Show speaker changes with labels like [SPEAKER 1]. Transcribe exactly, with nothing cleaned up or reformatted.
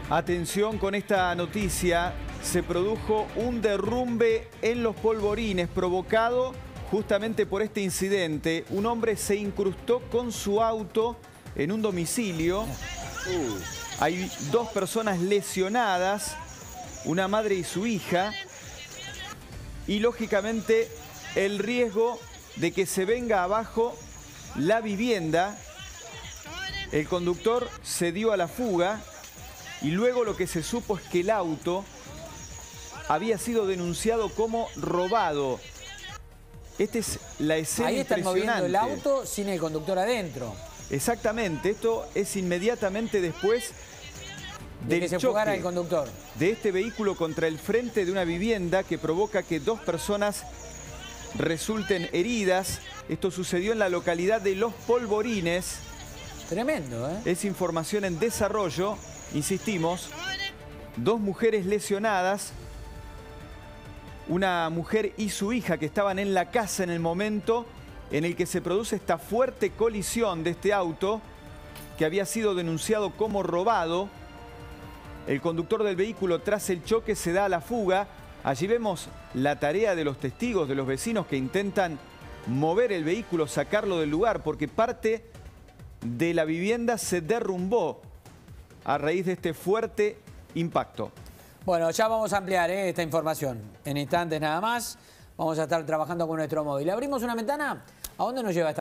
[SPEAKER 1] Atención con esta noticia, se produjo un derrumbe en Los Polvorines provocado justamente por este incidente. Un hombre se incrustó con su auto en un domicilio. Uh, hay dos personas lesionadas, una madre y su hija. Y lógicamente el riesgo de que se venga abajo la vivienda. El conductor se dio a la fuga. Y luego lo que se supo es que el auto había sido denunciado como robado. Esta es la escena
[SPEAKER 2] Ahí están
[SPEAKER 1] impresionante.
[SPEAKER 2] moviendo el auto sin el conductor adentro.
[SPEAKER 1] Exactamente, esto es inmediatamente después del
[SPEAKER 2] de que se
[SPEAKER 1] choque
[SPEAKER 2] fugara el conductor
[SPEAKER 1] de este vehículo contra el frente de una vivienda que provoca que dos personas resulten heridas. Esto sucedió en la localidad de Los Polvorines.
[SPEAKER 2] Tremendo, ¿eh?
[SPEAKER 1] Es información en desarrollo. Insistimos, dos mujeres lesionadas, una mujer y su hija que estaban en la casa en el momento en el que se produce esta fuerte colisión de este auto que había sido denunciado como robado. El conductor del vehículo tras el choque se da a la fuga. Allí vemos la tarea de los testigos, de los vecinos que intentan mover el vehículo, sacarlo del lugar porque parte de la vivienda se derrumbó a raíz de este fuerte impacto.
[SPEAKER 2] Bueno, ya vamos a ampliar ¿eh? esta información. En instantes nada más. Vamos a estar trabajando con nuestro móvil. ¿Abrimos una ventana? ¿A dónde nos lleva esta?